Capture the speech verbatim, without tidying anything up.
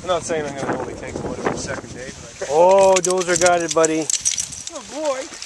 I'm not saying I'm going to only take one every second day, but I Oh, dozer got it, buddy. Oh boy.